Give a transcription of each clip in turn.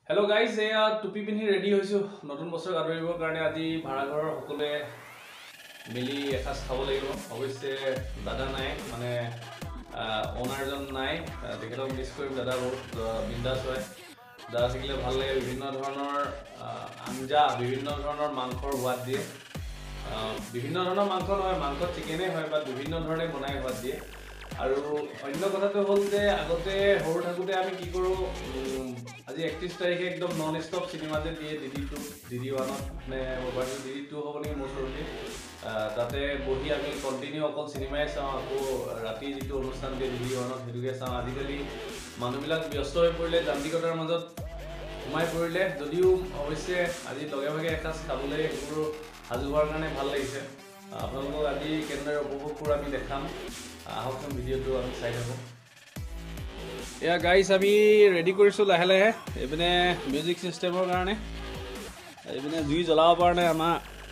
Hello guys, এয়া টুপি পিন্ধি ৰেডি হৈছো নতুন বছৰ আদৰিবৰ কাৰণে আজি ভাড়াঘৰৰ সকলে মিলি এসাজ খাব লাগিব অৱশ্যে দাদা নাই মানে ওনাৰজন নাই তেখেতক মিছ কৰিম দাদা বহুত বিন্দাস হয় দাদা থাকিলে ভাল লাগে বিভিন্ন ধৰণৰ আঞ্জা বিভিন্ন ধৰণৰ মাংসৰ সোৱাদ দিয়ে বিভিন্ন ধৰণৰ মাংস নহয় মাংস চিকেনে হয় বা বিভিন্ন ধৰণে বনাই সোৱাদ দিয়ে আৰু অন্য কথাটো হ'ল যে আগতে সৰু থাকোতে আমি কি কৰো আজি 31 তাৰিখে একদম নন ষ্টপ সিনেমাতে দিয়ে DD1 নে মোবাইল DD2 হ'ব নেকি মোৰসৰতে তাতে বহি আমি কন্টিনিউ অকল সিনেমাই চাওঁ আকৌ ৰাতি যিটো অনুষ্ঠান দিয়ে DD1 হেতুকে চাওঁ আজিকালি মানুহবিলাক ব্যস্ত হৈ পৰিলে যান্ত্ৰিকতাৰ মাজত সোমাই পৰিলে যদিও অৱশ্যে আজি লগে ভাগে এসাজ খাবলৈ এইবোৰ সাজু হোৱাৰ কাৰণে ভাল লাগিছে আপোনালোকক আজি কেনেদৰে উপভোগ কৰোঁ আমি দেখাম আহকচোন ভিডিঅ'টো আমি চাই থাকোঁ এয়া গাইজ আমি ৰেডি কৰিছোঁ লাহে লাহে এইপিনে মিউজিক চিষ্টেমৰ কাৰণে এইপিনে জুই জ্বলাব পৰা নাই আমাৰ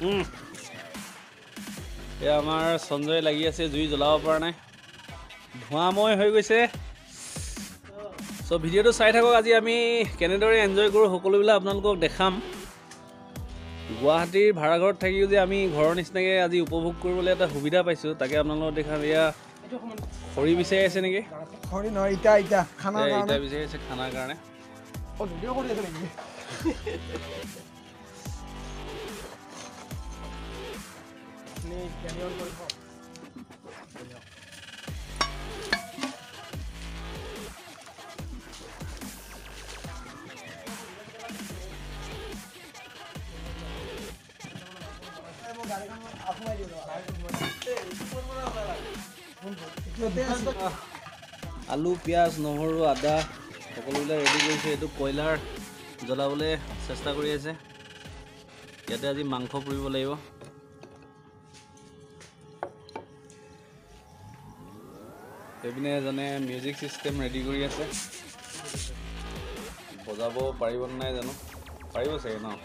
এয়া আমাৰ সঞ্জয় লাগি আছে জুই জ্বলাব পৰা নাই ধোঁৱাময় হৈ গৈছে চ' ভিডিঅ'টো চাই থাকক আজি আমি কেনেদৰে এনজয় কৰোঁ সকলোবিলাক আপোনালোকক দেখাম গুৱাহাটীৰ ভাড়াঘৰত থাকিও যে আমি ঘৰৰ নিচিনাকৈ আজি উপভোগ কৰিবলৈ এটা সুবিধা পাইছোঁ তাকে আপোনালোকক দেখাম এয়া খৰি বিচাৰি আছে নেকি খৰি নহয় ইটা খানাৰ কাৰণে ইটা বিচাৰি আছে খানাৰ কাৰণে ও ভিডিঅ' কৰি আছে নেকি নে ক্যানিয়ন কৰিব আলু পিঁয়াজ নহৰু আদা সকলোবিলাক ৰেডি কৰিছে এইটো কয়লাৰ জ্বলাবলৈ চেষ্টা কৰি আছে ইয়াতে আজি মাংস পুৰিব লাগিব সেইপিনে এজনে মিউজিক চিষ্টেম ৰেডি কৰি আছে বজাব পাৰিব নাই জানো পাৰিব চাগে ন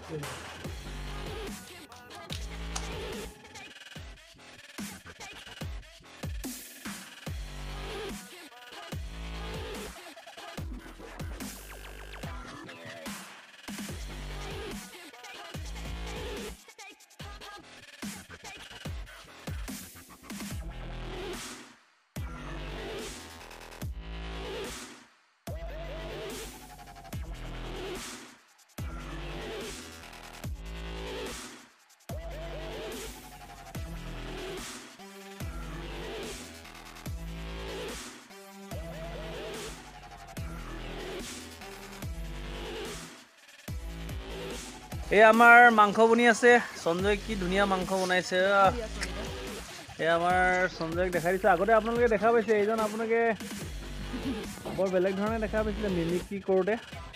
এই আমাৰ মাংস বনি আছে সঞ্জয় কি ধুনীয়া মাংস বনাইছে এই আমাৰ সঞ্জয়ক দেখাই দিছে আগতে আপোনালোকে দেখা পাইছে এইজন আপোনালোকে বৰ বেলেগ ধৰণে দেখা পাইছিলে মিমিক্ৰি কৰোঁতে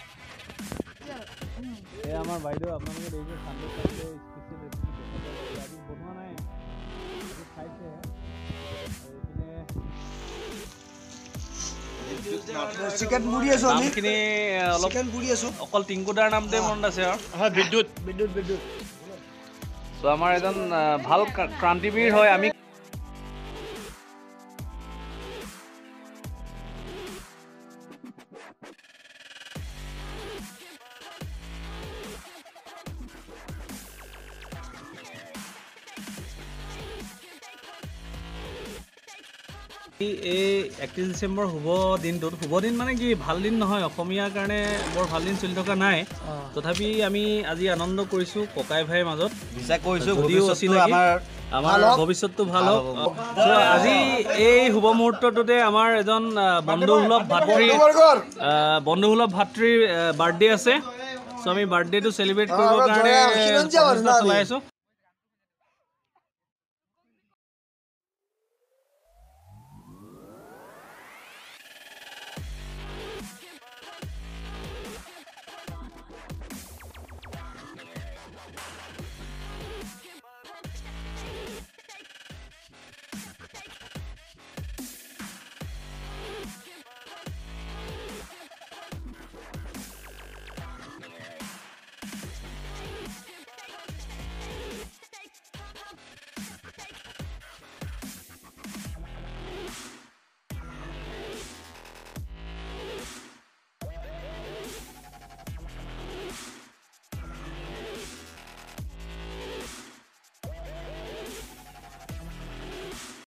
এই আমাৰ বাইদেউ আপোনালোকে দেখিছে সঞ্জয় আজি বনোৱা নাই খাইছে চিকেন পুৰি আছো আমি নামখিনি অলপ চিকেন পুৰি আছো অকল টিংকুদাৰ নামতে মনত আছে আৰু হয় বিদ্যুৎ চ' আমাৰ এজন ভাল ক্ৰান্তিবীৰ হয় আমি এই 31 ডিচেম্বৰ শুভ দিনটোত শুভ দিন মানে কি ভাল দিন নহয় অসমীয়াৰ কাৰণে বৰ ভাল দিন চলি থকা নাই তথাপি আমি আজি আনন্দ কৰিছোঁ ককাই ভাইৰ মাজত বিশ্বাস কৰিছোঁ আমাৰ ভৱিষ্যতটো ভাল হওক আজি এই শুভ মুহূৰ্তটোতে আমাৰ এজন বন্ধুসুলভ ভাতৃৰ বাৰ্থডে আছে চ' আমি বাৰ্থডেটো চেলিব্ৰেট কৰিবৰ কাৰণে চলাই আছোঁ